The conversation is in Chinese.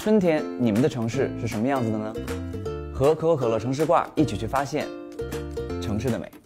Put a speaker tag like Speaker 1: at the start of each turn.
Speaker 1: 春天，你们的城市是什么样子的呢？和可口可乐城市挂一起去发现城市的美。